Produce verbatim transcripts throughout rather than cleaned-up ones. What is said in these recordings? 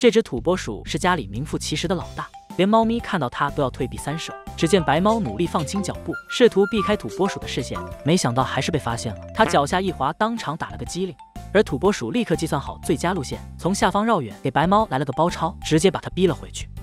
这只土拨鼠是家里名副其实的老大，连猫咪看到它都要退避三舍。只见白猫努力放轻脚步，试图避开土拨鼠的视线，没想到还是被发现了。它脚下一滑，当场打了个激灵。而土拨鼠立刻计算好最佳路线，从下方绕远，给白猫来了个包抄，直接把它逼了回去。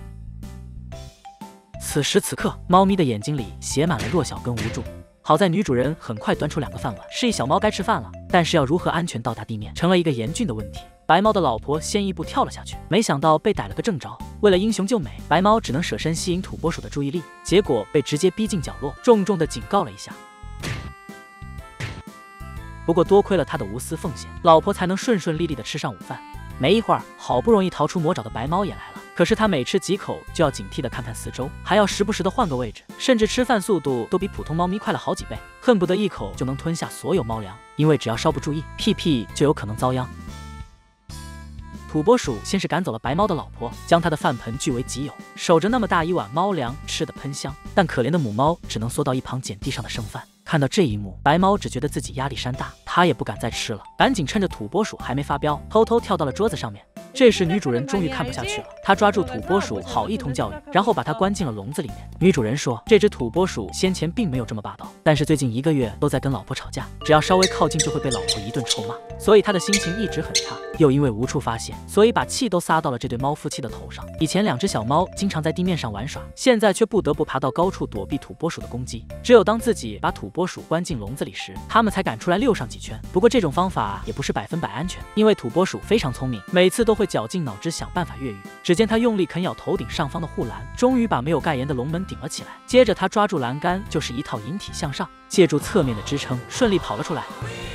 此时此刻，猫咪的眼睛里写满了弱小跟无助。好在女主人很快端出两个饭碗，示意小猫该吃饭了。但是要如何安全到达地面，成了一个严峻的问题。白猫的老婆先一步跳了下去，没想到被逮了个正着。为了英雄救美，白猫只能舍身吸引土拨鼠的注意力，结果被直接逼进角落，重重的警告了一下。不过多亏了他的无私奉献，老婆才能顺顺利利的吃上午饭。没一会儿，好不容易逃出魔爪的白猫也来了。可是他每吃几口就要警惕地看看四周，还要时不时地换个位置，甚至吃饭速度都比普通猫咪快了好几倍，恨不得一口就能吞下所有猫粮，因为只要稍不注意，屁屁就有可能遭殃。土拨鼠先是赶走了白猫的老婆，将他的饭盆据为己有，守着那么大一碗猫粮，吃得喷香。但可怜的母猫只能缩到一旁捡地上的剩饭。看到这一幕，白猫只觉得自己压力山大，它也不敢再吃了，赶紧趁着土拨鼠还没发飙，偷偷跳到了桌子上面。这时女主人终于看不下去了，她抓住土拨鼠好一通教育，然后把它关进了笼子里面。女主人说，这只土拨鼠先前并没有这么霸道，但是最近一个月都在跟老婆吵架，只要稍微靠近就会被老婆一顿臭骂，所以她的心情一直很差，又因为无处发泄，所以把气都撒到了这对猫夫妻的头上。以前两只小猫经常在地面上玩耍，现在却不得不爬到高处躲避土拨鼠的攻击。只有当自己把土拨鼠关进笼子里时，它们才敢出来溜上几圈。不过这种方法也不是百分百安全，因为土拨鼠非常聪明，每次都会绞尽脑汁想办法越狱。只见它用力啃咬头顶上方的护栏，终于把没有盖严的笼门顶了起来。接着它抓住栏杆，就是一套引体向上，借助侧面的支撑，顺利跑了出来。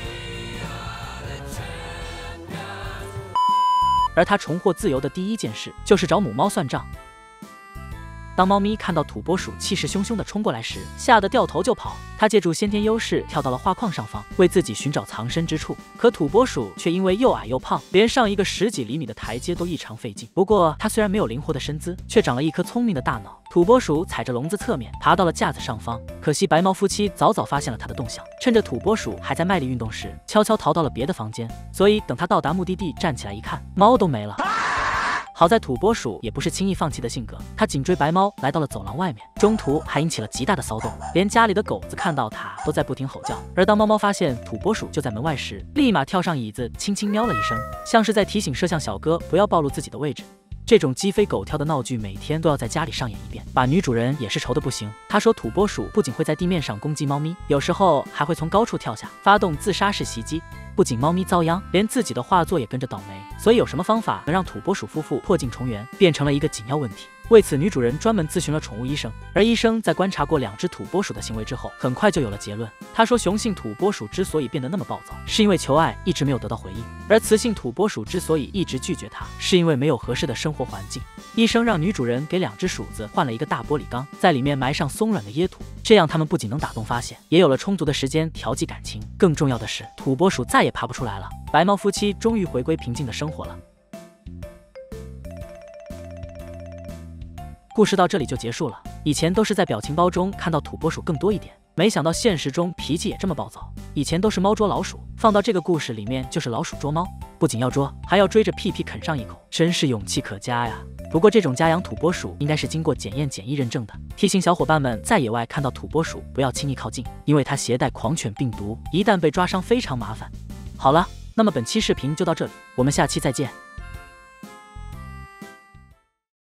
而它重获自由的第一件事，就是找母猫算账。当猫咪看到土拨鼠气势汹汹地冲过来时，吓得掉头就跑。它借助先天优势跳到了画框上方，为自己寻找藏身之处。可土拨鼠却因为又矮又胖，连上一个十几厘米的台阶都异常费劲。不过它虽然没有灵活的身姿，却长了一颗聪明的大脑。土拨鼠踩着笼子侧面爬到了架子上方，可惜白猫夫妻早早发现了它的动向，趁着土拨鼠还在卖力运动时，悄悄逃到了别的房间。所以等它到达目的地，站起来一看，猫都没了。好在土拨鼠也不是轻易放弃的性格，它紧追白猫来到了走廊外面，中途还引起了极大的骚动，连家里的狗子看到它都在不停吼叫。而当猫猫发现土拨鼠就在门外时，立马跳上椅子，轻轻喵了一声，像是在提醒摄像小哥不要暴露自己的位置。这种鸡飞狗跳的闹剧每天都要在家里上演一遍，把女主人也是愁得不行。她说土拨鼠不仅会在地面上攻击猫咪，有时候还会从高处跳下，发动自杀式袭击。不仅猫咪遭殃，连自己的画作也跟着倒霉。所以有什么方法能让土拨鼠夫妇破镜重圆，变成了一个紧要问题。为此，女主人专门咨询了宠物医生，而医生在观察过两只土拨鼠的行为之后，很快就有了结论。他说，雄性土拨鼠之所以变得那么暴躁，是因为求爱一直没有得到回应，而雌性土拨鼠之所以一直拒绝它，是因为没有合适的生活环境。医生让女主人给两只鼠子换了一个大玻璃缸，在里面埋上松软的椰土，这样它们不仅能打洞发现，也有了充足的时间调剂感情。更重要的是，土拨鼠再也爬不出来了，白猫夫妻终于回归平静的生活了。故事到这里就结束了。以前都是在表情包中看到土拨鼠更多一点，没想到现实中脾气也这么暴躁。以前都是猫捉老鼠，放到这个故事里面就是老鼠捉猫，不仅要捉，还要追着屁屁啃上一口，真是勇气可嘉呀。不过这种家养土拨鼠应该是经过检验检疫认证的，提醒小伙伴们在野外看到土拨鼠不要轻易靠近，因为它携带狂犬病毒，一旦被抓伤非常麻烦。好了，那么本期视频就到这里，我们下期再见。